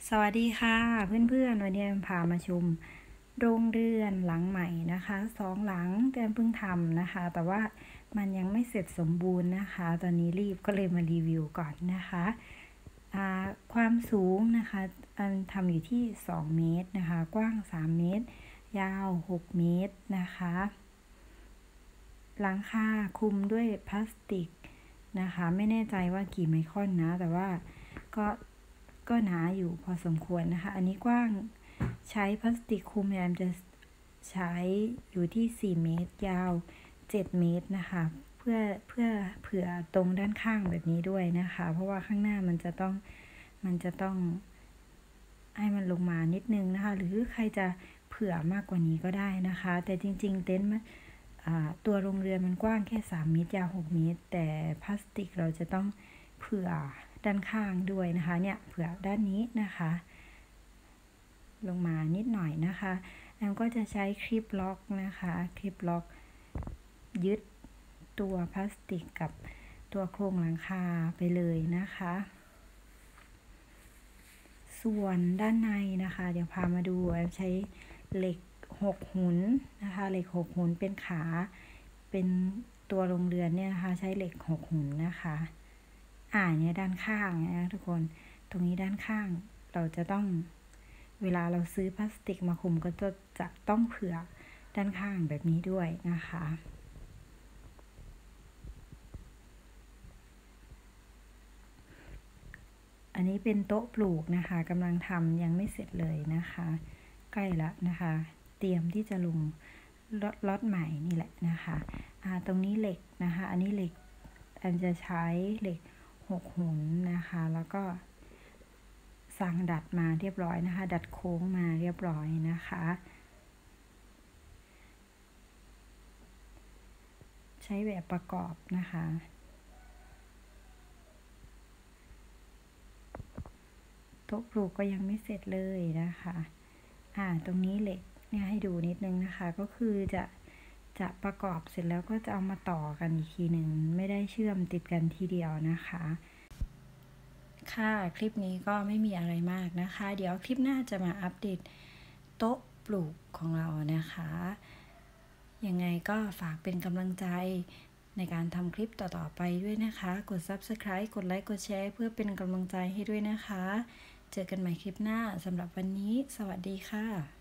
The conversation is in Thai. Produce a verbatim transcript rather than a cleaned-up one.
สวัสดีค่ะเพื่อนๆวันนี้แอมพามาชมโรงเรือนหลังใหม่นะคะสองหลังแต่เพิ่งทำนะคะแต่ว่ามันยังไม่เสร็จสมบูรณ์นะคะตอนนี้รีบก็เลยมารีวิวก่อนนะคะความสูงนะคะอันทำอยู่ที่สองเมตรนะคะกว้างสามเมตรยาวหกเมตรนะคะหลังคาคลุมด้วยพลาสติกนะคะไม่แน่ใจว่ากี่ไมครอนนะแต่ว่าก็ก็หนาอยู่พอสมควรนะคะอันนี้กว้างใช้พลาสติกคลุมแอมจะใช้อยู่ที่สี่เมตรยาวเจ็ดเมตรนะคะเพื่อเพื่อเผื่อตรงด้านข้างแบบนี้ด้วยนะคะเพราะว่าข้างหน้ามันจะต้องมันจะต้องให้มันลงมานิดนึงนะคะหรือใครจะเผื่อมากกว่านี้ก็ได้นะคะแต่จริงๆเต็นท์ตัวโรงเรือนมันกว้างแค่สามเมตรยาวหกเมตรแต่พลาสติกเราจะต้องเผื่อด้านข้างด้วยนะคะเนี่ยเผื่อด้านนี้นะคะลงมานิดหน่อยนะคะแอมก็จะใช้คลิปล็อกนะคะคลิปล็อกยึดตัวพลาสติกกับตัวโครงหลังคาไปเลยนะคะส่วนด้านในนะคะเดี๋ยวพามาดูแอมใช้เหล็กหกหุนนะคะเหล็กหกหุนเป็นขาเป็นตัวโรงเรือนเนี่ยนะคะใช้เหล็กหกหุนนะคะอ่าเนี่ยด้านข้างนะทุกคนตรงนี้ด้านข้างเราจะต้องเวลาเราซื้อพลาสติกมาคุมก็จะจะต้องเผื่อด้านข้างแบบนี้ด้วยนะคะอันนี้เป็นโต๊ะปลูกนะคะกำลังทำยังไม่เสร็จเลยนะคะใกล้แล้วนะคะเตรียมที่จะลงล็อตใหม่นี่แหละนะคะอ่าตรงนี้เหล็กนะคะอันนี้เหล็กอันจะใช้เหล็กหกหุนนะคะแล้วก็สั่งดัดมาเรียบร้อยนะคะดัดโค้งมาเรียบร้อยนะคะใช้แบบประกอบนะคะโต๊ะปลูกก็ยังไม่เสร็จเลยนะคะอ่าตรงนี้เหล็กเนี่ยให้ดูนิดนึงนะคะก็คือจะจะประกอบเสร็จแล้วก็จะเอามาต่อกันอีกทีหนึ่งไม่ได้เชื่อมติดกันทีเดียวนะคะค่ะคลิปนี้ก็ไม่มีอะไรมากนะคะเดี๋ยวคลิปหน้าจะมาอัปเดตโต๊ะปลูกของเรานะคะยังไงก็ฝากเป็นกำลังใจในการทำคลิปต่อๆไปด้วยนะคะกด ซับสไครบ์ กดไลค์กดแชร์เพื่อเป็นกำลังใจให้ด้วยนะคะเจอกันใหม่คลิปหน้าสำหรับวันนี้สวัสดีค่ะ